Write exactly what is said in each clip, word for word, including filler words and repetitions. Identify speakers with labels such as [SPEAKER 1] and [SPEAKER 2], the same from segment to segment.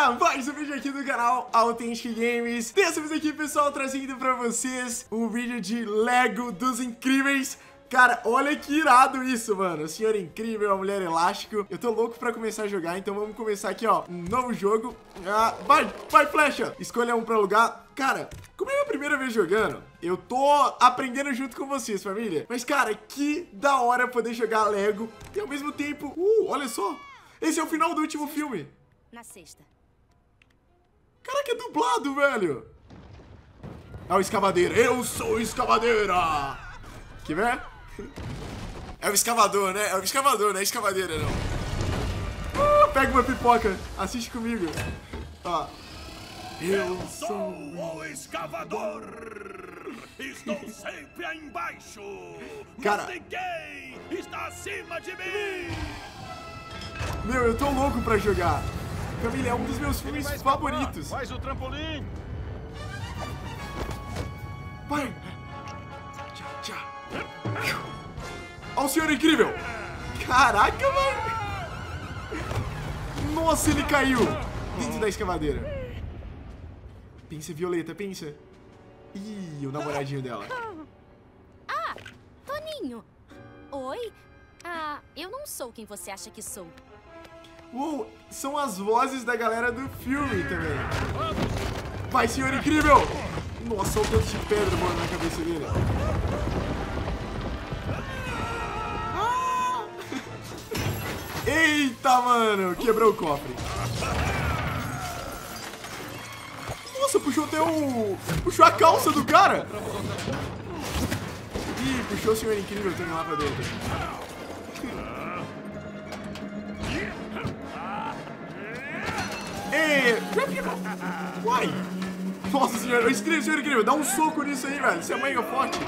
[SPEAKER 1] pra mais um vídeo aqui do canal Authentic Games. Dessa vez aqui, pessoal, trazendo pra vocês um vídeo de Lego dos Incríveis. Cara, olha que irado isso, mano. O Senhor Incrível, a Mulher Elástico. Eu tô louco pra começar a jogar, então vamos começar aqui, ó. Um novo jogo. Ah, vai, vai, flecha. Escolha um pra alugar. Cara, como é a minha primeira vez jogando, eu tô aprendendo junto com vocês, família. Mas, cara, que da hora poder jogar Lego e ao mesmo tempo... Uh, olha só. Esse é o final do último filme.
[SPEAKER 2] Na sexta.
[SPEAKER 1] Caraca, é dublado, velho. É o escavadeira. Eu sou o escavadeira. Que ver? É o escavador, né? É o escavador, não é escavadeira, não. Uh, pega uma pipoca. Assiste comigo. Ó.
[SPEAKER 3] Eu sou o escavador. Estou sempre aí embaixo.
[SPEAKER 1] Cara.
[SPEAKER 3] Mas ninguém está acima de mim.
[SPEAKER 1] Meu, eu tô louco pra jogar. Família, é um dos meus filmes favoritos.
[SPEAKER 3] Faz o trampolim.
[SPEAKER 1] Vai. Tchá, tchá. Ó o Senhor Incrível. Caraca, mano. Nossa, ele caiu dentro da escavadeira. Pensa, Violeta, pensa. Ih, o namoradinho dela.
[SPEAKER 2] Ah, Toninho. Oi? Ah, eu não sou quem você acha que sou.
[SPEAKER 1] Uou, são as vozes da galera do filme também. Vai, Senhor Incrível. Nossa, olha o tanto de pedra, mano, na cabeça dele. Ah! Eita, mano, quebrou o cofre. Nossa, puxou até o... Puxou a calça do cara. Ih, puxou o Senhor Incrível, tem lá pra dentro. Ei, uai. Nossa senhora, Senhor Incrível, dá um soco nisso aí, velho. Você é mega forte.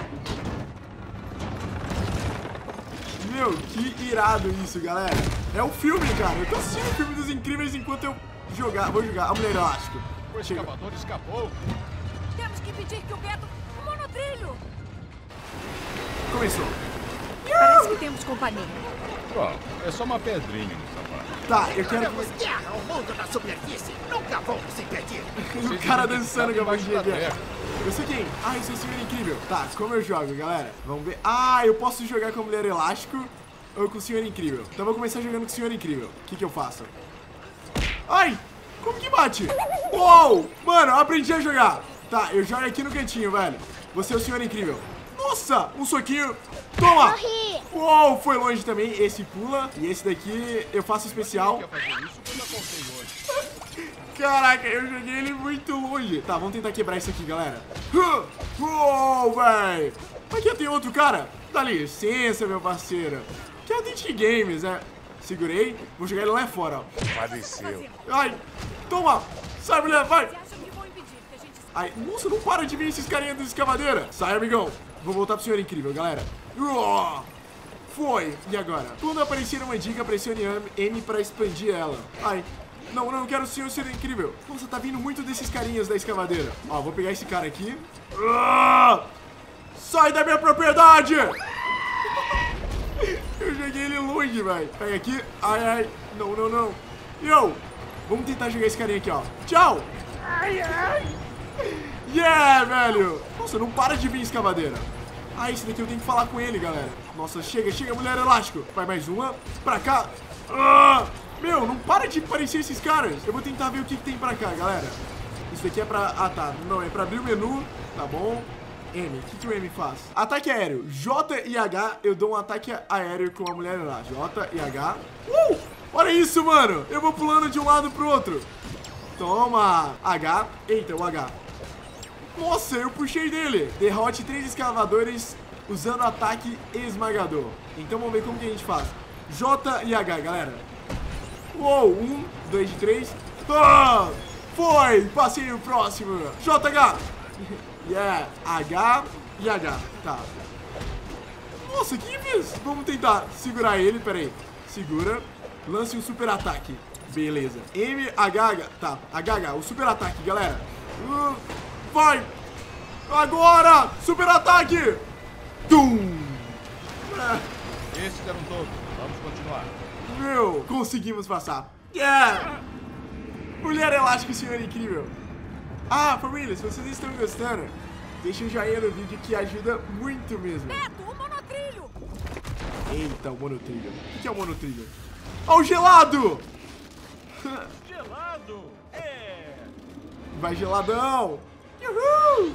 [SPEAKER 1] Meu, que irado isso, galera. É um filme, cara. Eu tô assistindo o filme dos Incríveis enquanto eu jogar. Vou jogar a Mulher Elástico.
[SPEAKER 3] O escavador escapou.
[SPEAKER 2] Temos que impedir que o Beto... O monotrilho.
[SPEAKER 1] Começou.
[SPEAKER 2] Parece que temos companhia.
[SPEAKER 3] Bom, é só uma pedrinha no sapato.
[SPEAKER 1] Tá, eu quero...
[SPEAKER 4] Temos guerra ao mundo na superfície. Nunca vamos impedir.
[SPEAKER 1] O cara dançando com a bandinha dele. Eu sei quem? Ah, esse é o Senhor Incrível. Tá, como eu jogo, galera? Vamos ver. Ah, eu posso jogar com a Mulher Elástico ou com o Senhor Incrível. Então eu vou começar jogando com o Senhor Incrível. O que que eu faço? Ai! Como que bate? Uou! Mano, eu aprendi a jogar. Tá, eu jogo aqui no cantinho, velho. Você é o Senhor Incrível. Nossa! Um soquinho. Toma!
[SPEAKER 2] Morri!
[SPEAKER 1] Uou! Foi longe também. Esse pula. E esse daqui eu faço especial. Caraca, eu joguei ele muito longe. Tá, vamos tentar quebrar isso aqui, galera. Uou, velho! Aqui tem outro cara. Dá licença, meu parceiro. Que é o Authentic Games, né? Segurei. Vou jogar ele lá fora, ó.
[SPEAKER 3] Padeceu.
[SPEAKER 1] Ai! Toma! Sai, mulher, vai! Ai, nossa, não para de vir esses carinhas da escavadeira. Sai, amigão. Vou voltar pro Senhor Incrível, galera. Uou! Foi! E agora? Quando aparecer uma dica, pressione M pra expandir ela. Ai, não, não, eu quero o Senhor Senhor Incrível. Nossa, tá vindo muito desses carinhas da escavadeira. Ó, vou pegar esse cara aqui. Ah! Sai da minha propriedade! Eu joguei ele longe, velho. Pega aqui. Ai, ai. Não, não, não. Yo! Vamos tentar jogar esse carinha aqui, ó. Tchau! Ai, ai. Yeah, velho! Nossa, não para de vir escavadeira. Ah, esse daqui eu tenho que falar com ele, galera. Nossa, chega, chega, Mulher Elástico. Vai mais uma. Pra cá. Ah! Meu, não para de aparecer esses caras. Eu vou tentar ver o que, que tem pra cá, galera. Isso daqui é pra... Ah, tá. Não, é pra abrir o menu. Tá bom. M. O que, que o M faz? Ataque aéreo. J e H, eu dou um ataque aéreo com a Mulher Elástico. J e H. Uh! Olha isso, mano. Eu vou pulando de um lado pro outro. Toma. H. Eita, o H. Nossa, eu puxei dele. Derrote três escavadores usando ataque esmagador. Então vamos ver como que a gente faz. J e H, galera. Uou, um, dois, três. Ah, foi, passei o próximo. J H. Yeah, H e H. Tá. Nossa, o que eu fiz? Vamos tentar segurar ele, peraí. Segura. Lance um super ataque. Beleza. M, H, H. Tá, H, H, o super ataque, galera. Uh, vai. Agora, super ataque. Tum.
[SPEAKER 3] Esses eram todos. Vamos continuar.
[SPEAKER 1] Meu, conseguimos passar. Yeah. Mulher elástica, senhor incrível. Ah, família, se vocês estão gostando, deixa um joinha no vídeo que ajuda muito mesmo.
[SPEAKER 2] Beto, o monotrilho!
[SPEAKER 1] Eita, o monotrilho. O que é o monotrilho? Ó, o gelado!
[SPEAKER 3] Gelado! É!
[SPEAKER 1] Vai, geladão! Uhul!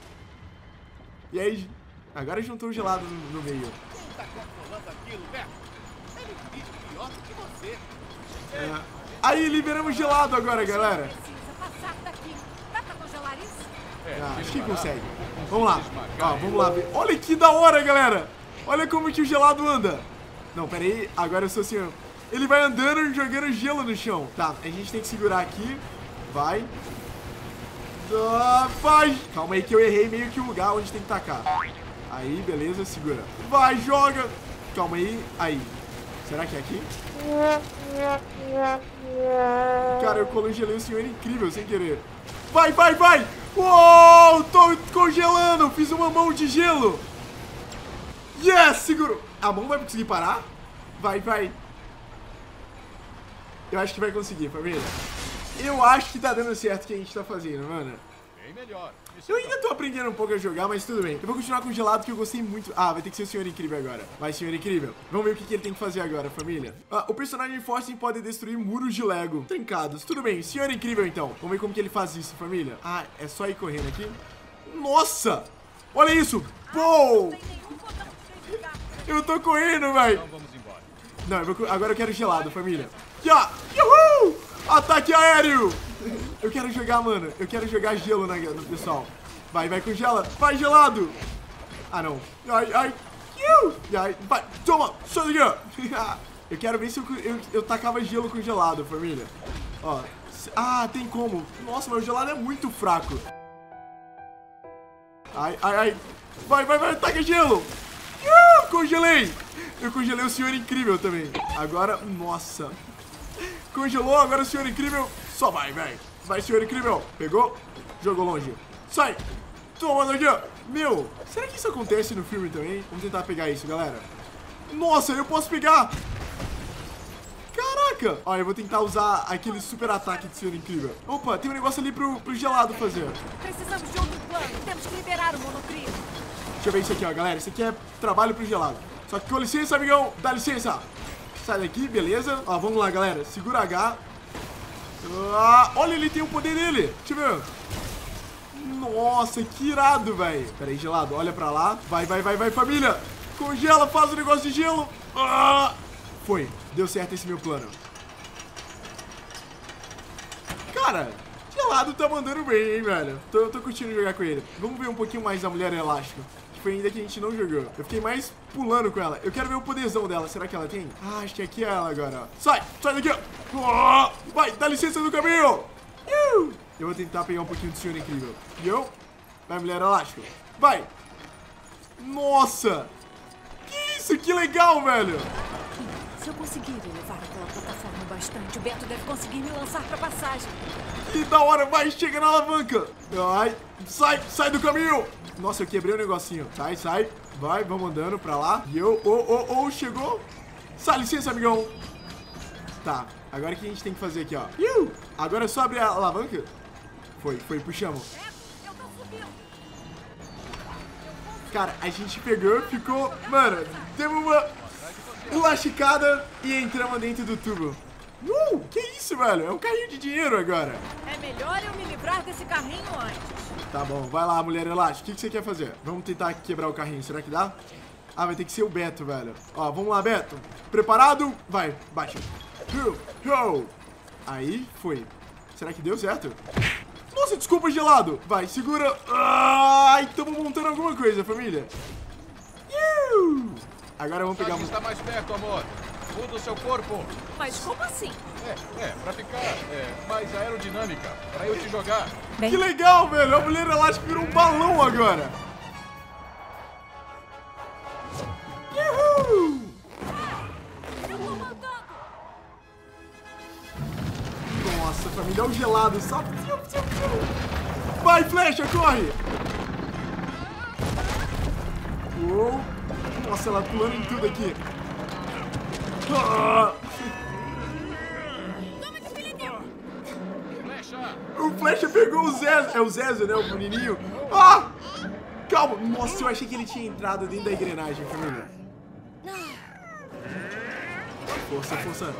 [SPEAKER 1] E aí, agora juntou o gelado no, no meio.
[SPEAKER 4] Quem tá controlando aquilo, Beto? Ele dirige pior do que você.
[SPEAKER 1] É. Aí, liberamos gelado agora, galera.
[SPEAKER 2] Precisa passar daqui. Dá pra congelar isso?
[SPEAKER 3] É,
[SPEAKER 1] Ah, acho que
[SPEAKER 3] parar.
[SPEAKER 1] consegue.
[SPEAKER 3] Vou
[SPEAKER 1] Vamos lá.
[SPEAKER 3] conseguir esmagar
[SPEAKER 1] Ó,
[SPEAKER 3] ele.
[SPEAKER 1] vamos lá ver. Olha que da hora, galera. Olha como que o gelado anda. Não, pera aí. Agora eu sou assim, ó. Ele vai andando, jogando gelo no chão. Tá, a gente tem que segurar aqui. Vai. Ah, vai. Calma aí que eu errei meio que o lugar onde tem que tacar. Aí, beleza, segura. Vai, joga. Calma aí. Aí. Será que é aqui? Cara, eu congelei o senhor incrível sem querer. Vai, vai, vai. Uou, tô congelando. Fiz uma mão de gelo. Yes, seguro. A mão vai conseguir parar? Vai, vai. Eu acho que vai conseguir, família. Eu acho que tá dando certo o que a gente tá fazendo, mano.
[SPEAKER 3] Bem melhor. Isso
[SPEAKER 1] Eu ainda tô aprendendo um pouco a jogar, mas tudo bem. Eu vou continuar com o gelado que eu gostei muito. Ah, vai ter que ser o senhor incrível agora. Vai, senhor incrível. Vamos ver o que, que ele tem que fazer agora, família. Ah, o personagem Force pode destruir muros de Lego trincados. Tudo bem, senhor incrível então. Vamos ver como que ele faz isso, família. Ah, é só ir correndo aqui. Nossa! Olha isso! Pô! Eu tô correndo, velho.
[SPEAKER 3] Então vamos embora.
[SPEAKER 1] Não, eu vou, agora eu quero gelado, família. Ya! Uhul! Ataque aéreo! Eu quero jogar, mano. Eu quero jogar gelo na, no pessoal. Vai, vai, congela. Vai, gelado. Ah, não. Ai, ai. Iu! Ai, vai. Toma. Sai daqui. Eu quero ver se eu, eu, eu tacava gelo congelado, família. Ó. Ah, tem como. Nossa, mas o gelado é muito fraco. Ai, ai, ai. Vai, vai, vai. Taca gelo. Iu! Congelei. Eu congelei o senhor incrível também. Agora, nossa. Congelou, agora o senhor incrível. Só vai, velho. Vai, senhor incrível. Pegou. Jogou longe. Sai. Toma daqui, ó. Meu, será que isso acontece no filme também? Vamos tentar pegar isso, galera. Nossa, eu posso pegar. Caraca. Ó, eu vou tentar usar aquele super ataque de senhor incrível. Opa, tem um negócio ali pro, pro gelado fazer.
[SPEAKER 2] Precisamos de outro plano. Temos que liberar o monotrilho.
[SPEAKER 1] Deixa eu ver isso aqui, ó, galera. Isso aqui é trabalho pro gelado. Só que com licença, amigão. Dá licença. Sai daqui, beleza. Ó, vamos lá, galera. Segura H. Ah, olha, ele tem o poder dele. Deixa eu ver. Nossa, que irado, velho. Pera aí, gelado. Olha pra lá. Vai, vai, vai, vai, família. Congela, faz o negócio de gelo. Ah, foi. Deu certo esse meu plano. Cara, gelado tá mandando bem, hein, velho. Tô, tô curtindo jogar com ele. Vamos ver um pouquinho mais da mulher elástica. Foi ainda que a gente não jogou. Eu fiquei mais pulando com ela. Eu quero ver o poderzão dela. Será que ela tem? Ah, acho que aqui é ela agora, ó. Sai! Sai daqui, ó! Vai, dá licença do caminho! Eu vou tentar pegar um pouquinho do senhor incrível. E eu? Vai, mulher elástica. Vai! Nossa! Que isso? Que legal, velho!
[SPEAKER 2] Se eu conseguir elevar aquela plataforma bastante, o Beto deve conseguir me lançar pra passagem.
[SPEAKER 1] Que da hora! Vai, chega na alavanca! Vai! Sai! Sai do caminho! Nossa, eu quebrei o negocinho. Sai, sai. Vai, vamos andando pra lá. E eu, oh, oh, oh, chegou. Sai, licença, amigão. Tá, agora o que a gente tem que fazer aqui, ó. Iu! Agora é só abrir a alavanca. Foi, foi, puxamos.
[SPEAKER 2] Eu tô subindo.
[SPEAKER 1] Cara, a gente pegou, ficou... Mano, teve uma elasticada e entramos dentro do tubo. Uh, que isso, velho? É um carrinho de dinheiro agora.
[SPEAKER 2] É melhor eu me livrar desse carrinho antes.
[SPEAKER 1] Tá bom, vai lá, mulher elástica. O que, que você quer fazer? Vamos tentar quebrar o carrinho, será que dá? Ah, vai ter que ser o Beto, velho. Ó, vamos lá, Beto. Preparado? Vai, baixa. Go! Aí, foi. Será que deu certo? Nossa, desculpa, gelado. Vai, segura. Ai, estamos montando alguma coisa, família. Iu! Agora vamos pegar...
[SPEAKER 3] Aqui está mais perto, amor. Muda o seu corpo.
[SPEAKER 2] Mas como assim?
[SPEAKER 3] É, é, pra ficar é, mais aerodinâmica. Pra eu te jogar.
[SPEAKER 1] Que legal, velho. A mulher elástica virou um balão agora. Uhul! Nossa, família, é o gelado. Só... Vai, flecha, corre! Uou. Nossa, ela pulando em tudo aqui. Ah! Flecha pegou o Zezo. É o Zezo, né? O menininho. Ah! Calma. Nossa, eu achei que ele tinha entrado dentro da engrenagem, família. Força, força.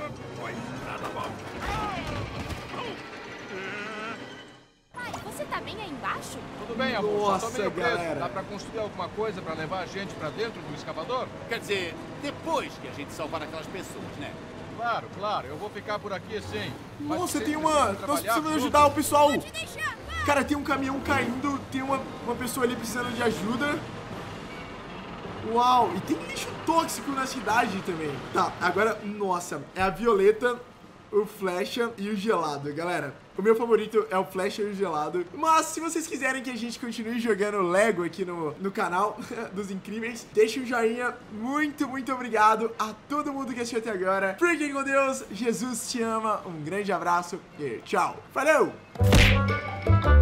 [SPEAKER 2] Pai, você tá bem aí embaixo?
[SPEAKER 3] Tudo bem, amor.
[SPEAKER 1] Nossa,
[SPEAKER 3] Só tô meio preso.
[SPEAKER 1] galera.
[SPEAKER 3] Dá pra construir alguma coisa pra levar a gente pra dentro do escavador?
[SPEAKER 4] Quer dizer, depois que a gente salvar aquelas pessoas, né?
[SPEAKER 3] Claro, claro. Eu vou ficar por aqui sim. Mas
[SPEAKER 1] Nossa,
[SPEAKER 3] vocês
[SPEAKER 1] tem uma...
[SPEAKER 3] precisam
[SPEAKER 1] Nós
[SPEAKER 3] trabalhar
[SPEAKER 1] precisamos
[SPEAKER 3] juntos.
[SPEAKER 1] ajudar o pessoal.
[SPEAKER 2] Pode deixar, vai.
[SPEAKER 1] Cara, tem um caminhão caindo. Tem uma, uma pessoa ali precisando de ajuda. Uau, e tem lixo tóxico na cidade também. Tá, agora, nossa, é a Violeta, o Flecha e o Gelado, galera. O meu favorito é o Flecha e o Gelado. Mas se vocês quiserem que a gente continue jogando Lego aqui no, no canal dos Incríveis, deixa um joinha. Muito, muito obrigado a todo mundo que assistiu até agora. Fiquem com Deus, Jesus te ama. Um grande abraço e tchau. Falou!